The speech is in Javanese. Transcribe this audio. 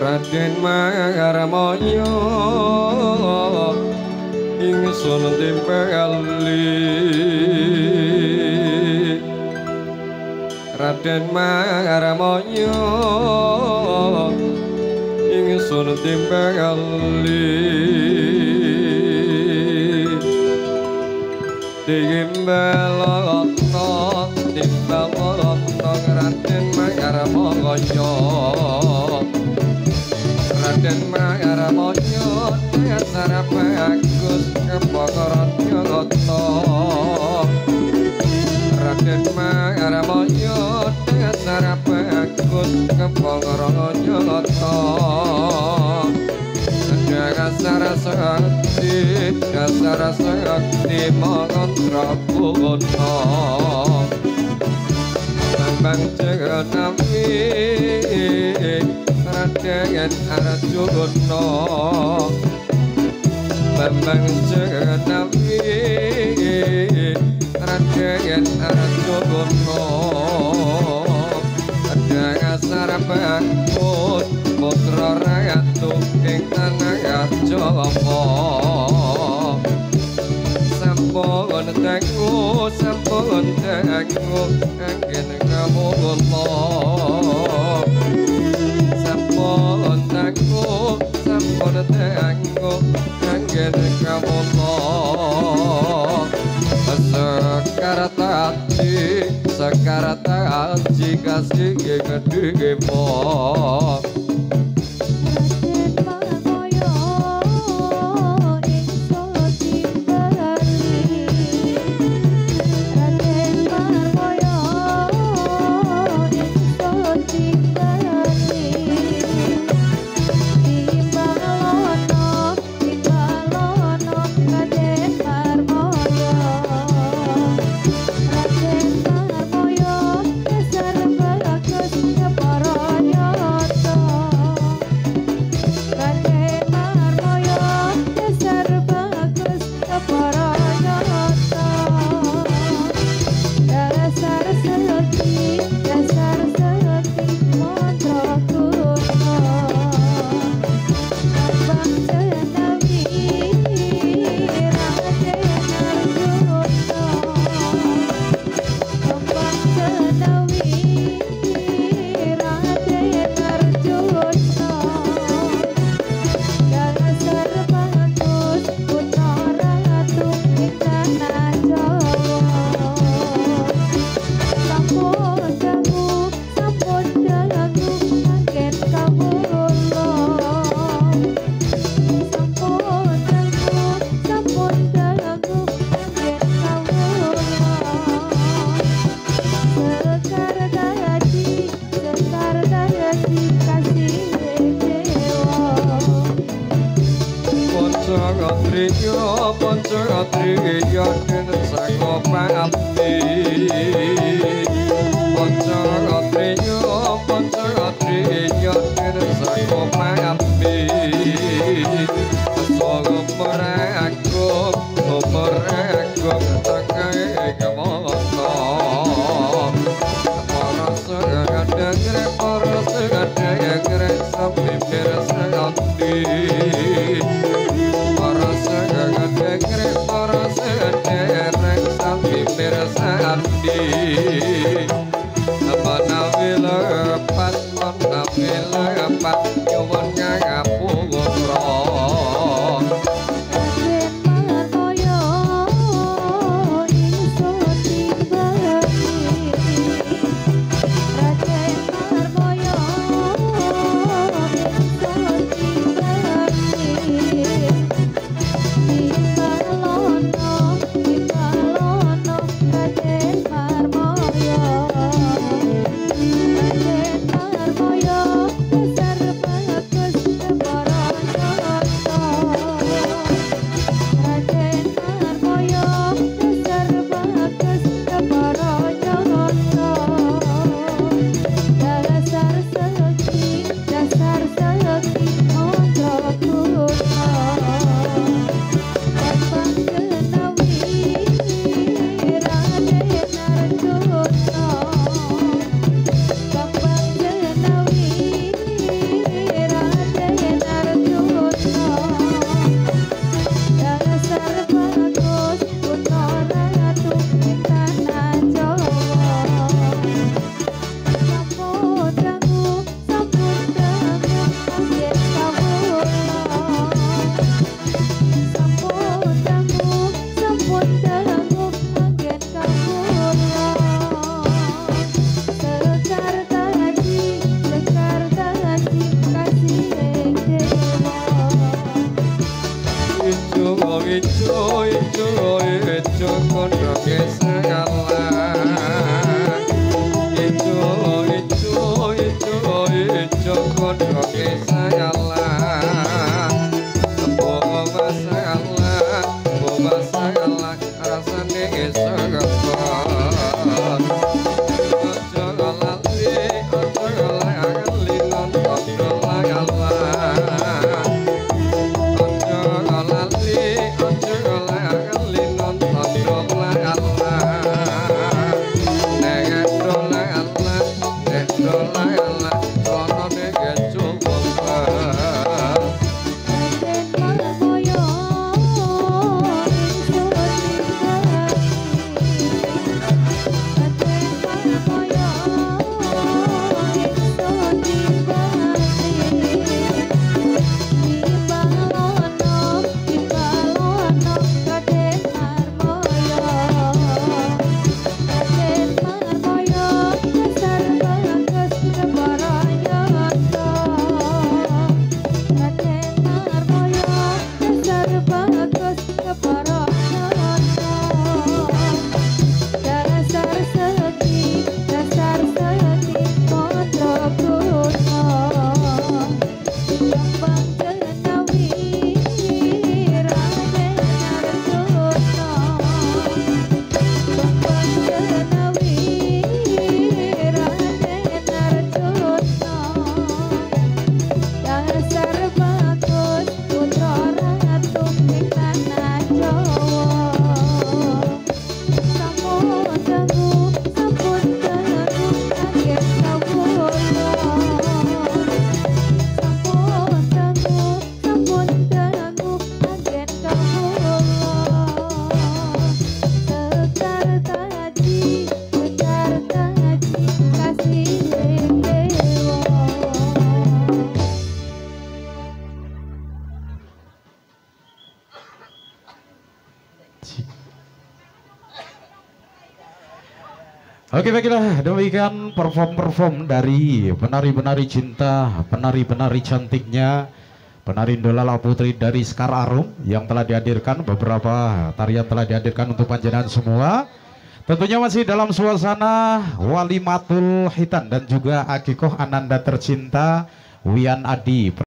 Raden Maharmaya ingsun timpali Raden Maharmaya ingsun timpali timbalotno Raden Maharmaya Raden Maharmaya dasar bagus kepakaran Jogata Raden Maharmaya dasar bagus kepakaran Jogata dasar sakti mantra puna Bambang Jaganami Raden Arjuna Bambang Jaganami Raden Arjuna dasar bagus putra ratu ing tanah Jawa sampun tengku anggen kamula sampun tengku anggen kamula Sakartati kasih gedhe mo Marmoyo Oke, baiklah, demikian perform dari penari-penari cinta, penari-penari cantiknya, penari Dolala Putri dari Sekar Arum yang telah dihadirkan, beberapa tarian telah dihadirkan untuk panjenengan semua. Tentunya masih dalam suasana Walimatul Hitan dan juga Akikoh Ananda tercinta Wian Adi.